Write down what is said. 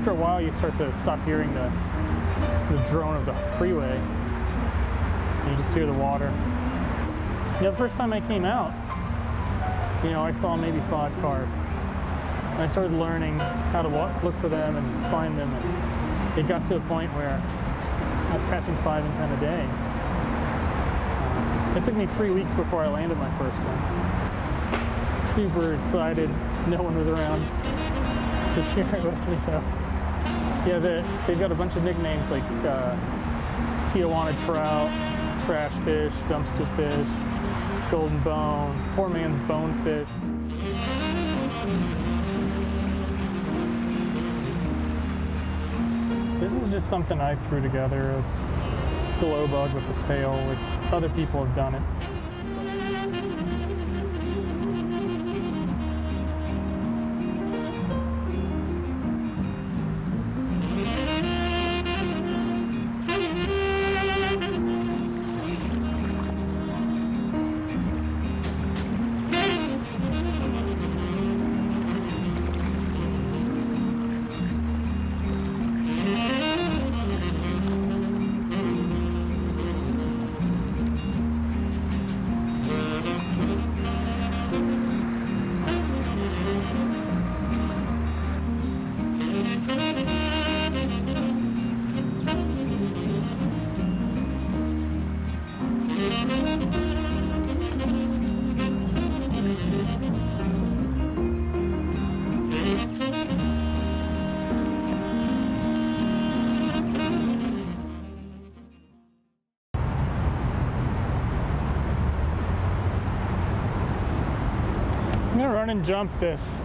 after a while you start to stop hearing the drone of the freeway. You just hear the water. Yeah, the first time I came out, you know, I saw maybe 5 carp. And I started learning how to look for them and find them, and it got to a point where I was catching 5 and 10 a day. It took me 3 weeks before I landed my first one. Super excited. No one was around to share it with me though. Yeah, they've got a bunch of nicknames like Tijuana trout, trash fish, dumpster fish, golden bone, poor man's bonefish. This is just something I threw together. It's glow bug with the tail, which other people have done it. I'm gonna run and jump this